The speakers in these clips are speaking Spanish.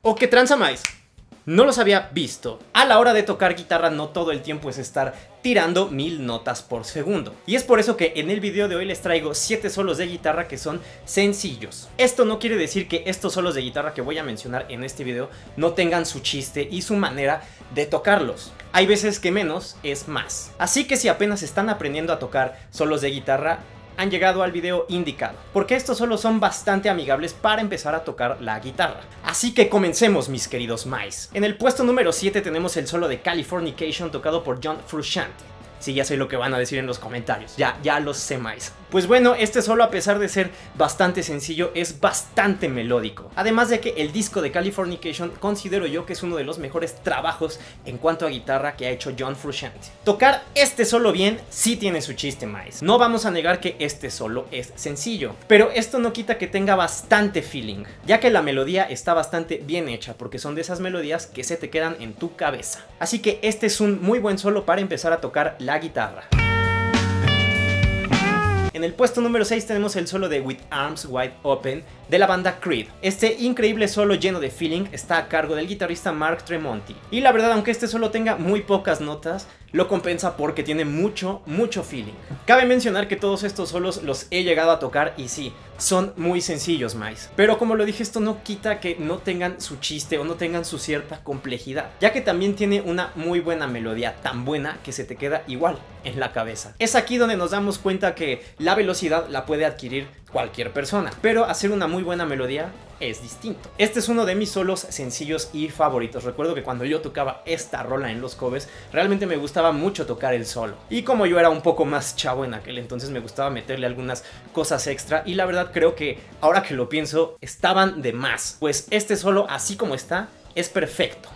¿O qué tranza más? No los había visto. A la hora de tocar guitarra no todo el tiempo es estar tirando 1000 notas por segundo. Y es por eso que en el video de hoy les traigo 7 solos de guitarra que son sencillos. Esto no quiere decir que estos solos de guitarra que voy a mencionar en este video no tengan su chiste y su manera de tocarlos. Hay veces que menos es más. Así que si apenas están aprendiendo a tocar solos de guitarra, han llegado al video indicado, porque estos solos son bastante amigables para empezar a tocar la guitarra. Así que comencemos, mis queridos mice. En el puesto número 7 tenemos el solo de Californication tocado por John Frusciante. Sí, ya sé lo que van a decir en los comentarios, ya lo sé más. Pues bueno, este solo, a pesar de ser bastante sencillo, es bastante melódico. Además de que el disco de Californication considero yo que es uno de los mejores trabajos en cuanto a guitarra que ha hecho John Frusciante. Tocar este solo bien sí tiene su chiste más. No vamos a negar que este solo es sencillo, pero esto no quita que tenga bastante feeling, ya que la melodía está bastante bien hecha, porque son de esas melodías que se te quedan en tu cabeza. Así que este es un muy buen solo para empezar a tocar la guitarra. En el puesto número 6 tenemos el solo de With Arms Wide Open de la banda Creed. Este increíble solo lleno de feeling está a cargo del guitarrista Mark Tremonti. Y la verdad, aunque este solo tenga muy pocas notas, lo compensa porque tiene mucho feeling. Cabe mencionar que todos estos solos los he llegado a tocar y sí, son muy sencillos más. Pero como lo dije, esto no quita que no tengan su chiste o no tengan su cierta complejidad, ya que también tiene una muy buena melodía, tan buena que se te queda igual en la cabeza. Es aquí donde nos damos cuenta que la velocidad la puede adquirir cualquier persona, pero hacer una muy buena melodía es distinto. Este es uno de mis solos sencillos y favoritos. Recuerdo que cuando yo tocaba esta rola en los covers, realmente me gustaba mucho tocar el solo. Y como yo era un poco más chavo en aquel entonces, me gustaba meterle algunas cosas extra. Y la verdad creo que ahora que lo pienso, estaban de más. Pues este solo, así como está, es perfecto.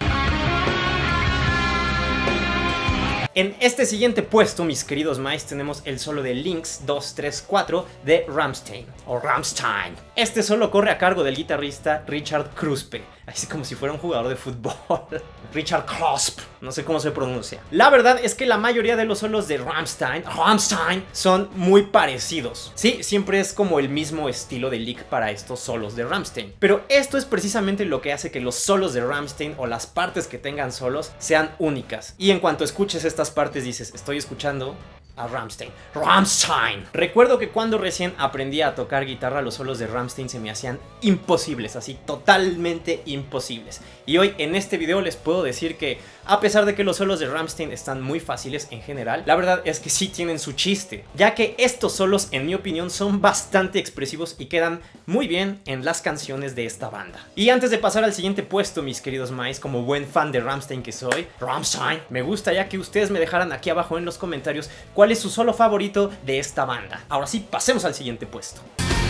En este siguiente puesto, mis queridos mice, tenemos el solo de Lynx 234 de Rammstein, o Rammstein. Este solo corre a cargo del guitarrista Richard Kruspe, así como si fuera un jugador de fútbol. Richard Kruspe, no sé cómo se pronuncia. La verdad es que la mayoría de los solos de Rammstein son muy parecidos. Sí, siempre es como el mismo estilo de lick para estos solos de Rammstein. Pero esto es precisamente lo que hace que los solos de Rammstein, o las partes que tengan solos, sean únicas. Y en cuanto escuches estas partes dices, estoy escuchando a Rammstein. ¡Rammstein! Recuerdo que cuando recién aprendí a tocar guitarra, los solos de Rammstein se me hacían imposibles, así totalmente imposibles. Y hoy en este video les puedo decir que, a pesar de que los solos de Rammstein están muy fáciles en general, la verdad es que sí tienen su chiste, ya que estos solos, en mi opinión, son bastante expresivos y quedan muy bien en las canciones de esta banda. Y antes de pasar al siguiente puesto, mis queridos mice, como buen fan de Rammstein que soy, Rammstein, me gustaría que ustedes me dejaran aquí abajo en los comentarios cuál es su solo favorito de esta banda. Ahora sí, pasemos al siguiente puesto.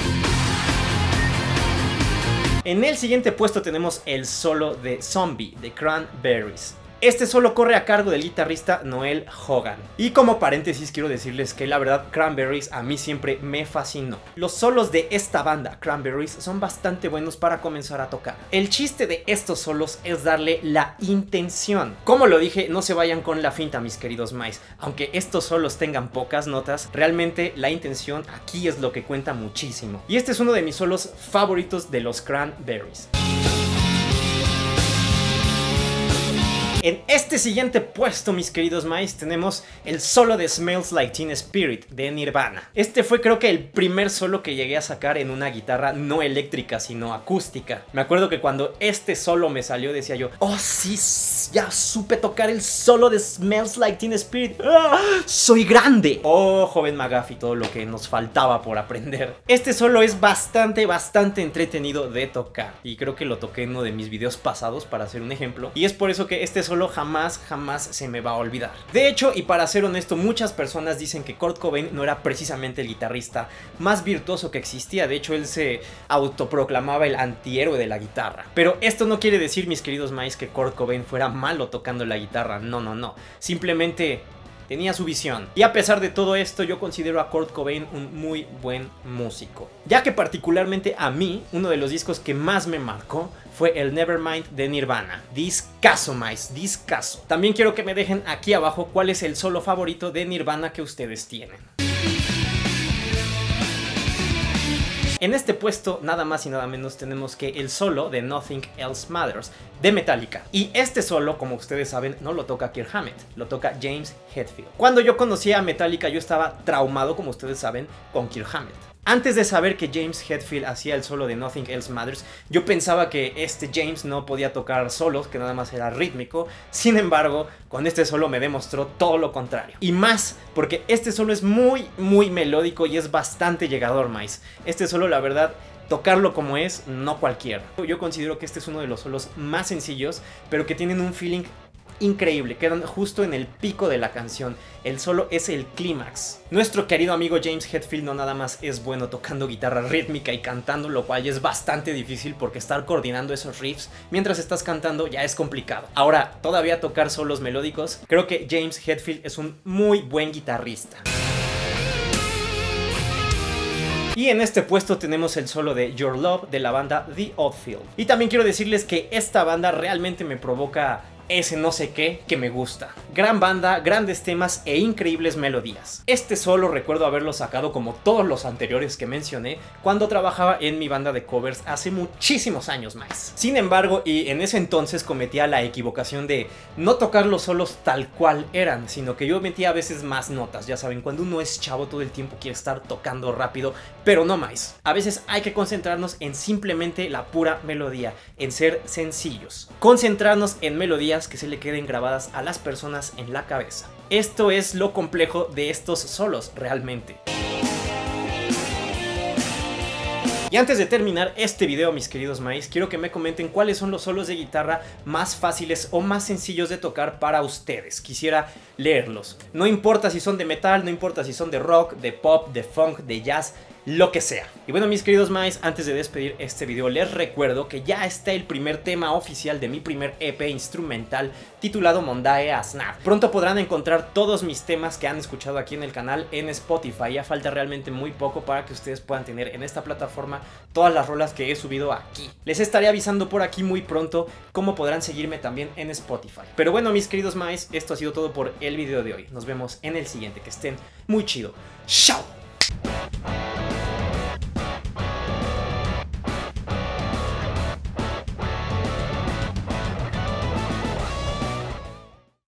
En el siguiente puesto tenemos el solo de Zombie de Cranberries. Este solo corre a cargo del guitarrista Noel Hogan. Y como paréntesis quiero decirles que la verdad Cranberries a mí siempre me fascinó. Los solos de esta banda, Cranberries, son bastante buenos para comenzar a tocar. El chiste de estos solos es darle la intención. Como lo dije, no se vayan con la finta, mis queridos mice. Aunque estos solos tengan pocas notas, realmente la intención aquí es lo que cuenta muchísimo. Y este es uno de mis solos favoritos de los Cranberries. En este siguiente puesto, mis queridos mice, tenemos el solo de Smells Like Teen Spirit de Nirvana. Este fue, creo que, el primer solo que llegué a sacar en una guitarra no eléctrica, sino acústica. Me acuerdo que cuando este solo me salió decía yo, oh sí, ya supe tocar el solo de Smells Like Teen Spirit. ¡Ah! ¡Soy grande! Oh, joven McGuffey, todo lo que nos faltaba por aprender. Este solo es bastante entretenido de tocar, y creo que lo toqué en uno de mis videos pasados para hacer un ejemplo, y es por eso que este solo jamás se me va a olvidar. De hecho, y para ser honesto, muchas personas dicen que Kurt Cobain no era precisamente el guitarrista más virtuoso que existía. De hecho, él se autoproclamaba el antihéroe de la guitarra. Pero esto no quiere decir, mis queridos mice, que Kurt Cobain fuera malo tocando la guitarra. No. Simplemente tenía su visión. Y a pesar de todo esto, yo considero a Kurt Cobain un muy buen músico, ya que particularmente a mí, uno de los discos que más me marcó fue el Nevermind de Nirvana. Discazo, mice, discazo. También quiero que me dejen aquí abajo cuál es el solo favorito de Nirvana que ustedes tienen. En este puesto, nada más y nada menos, tenemos que el solo de Nothing Else Matters de Metallica. Y este solo, como ustedes saben, no lo toca Kirk Hammett, lo toca James Hetfield. Cuando yo conocí a Metallica, yo estaba traumado, como ustedes saben, con Kirk Hammett. Antes de saber que James Hetfield hacía el solo de Nothing Else Matters, yo pensaba que este James no podía tocar solos, que nada más era rítmico. Sin embargo, con este solo me demostró todo lo contrario. Y más, porque este solo es muy melódico y es bastante llegador, maíz. Este solo, la verdad, tocarlo como es, no cualquiera. Yo considero que este es uno de los solos más sencillos, pero que tienen un feeling increíble, quedan justo en el pico de la canción. El solo es el clímax. Nuestro querido amigo James Hetfield no nada más es bueno tocando guitarra rítmica y cantando, lo cual ya es bastante difícil porque estar coordinando esos riffs mientras estás cantando ya es complicado. Ahora, todavía tocar solos melódicos, creo que James Hetfield es un muy buen guitarrista. Y en este puesto tenemos el solo de Your Love de la banda The Oddfield. Y también quiero decirles que esta banda realmente me provoca ese no sé qué que me gusta. Gran banda, grandes temas e increíbles melodías. Este solo recuerdo haberlo sacado, como todos los anteriores que mencioné, cuando trabajaba en mi banda de covers hace muchísimos años más. Sin embargo, y en ese entonces cometía la equivocación de no tocar los solos tal cual eran, sino que yo metía a veces más notas. Ya saben, cuando uno es chavo todo el tiempo quiere estar tocando rápido, pero no más. A veces hay que concentrarnos en simplemente la pura melodía, en ser sencillos. Concentrarnos en melodías que se le queden grabadas a las personas en la cabeza. Esto es lo complejo de estos solos realmente. Y antes de terminar este video, mis queridos maíz, quiero que me comenten cuáles son los solos de guitarra más fáciles o más sencillos de tocar para ustedes. Quisiera leerlos. No importa si son de metal, no importa si son de rock, de pop, de funk, de jazz, lo que sea. Y bueno, mis queridos maíz, antes de despedir este video, les recuerdo que ya está el primer tema oficial de mi primer EP instrumental titulado Mondae Asnaf. Pronto podrán encontrar todos mis temas que han escuchado aquí en el canal en Spotify. Ya falta realmente muy poco para que ustedes puedan tener en esta plataforma todas las rolas que he subido aquí. Les estaré avisando por aquí muy pronto cómo podrán seguirme también en Spotify. Pero bueno, mis queridos maíz, esto ha sido todo por el video de hoy. Nos vemos en el siguiente. Que estén muy chido. ¡Chao!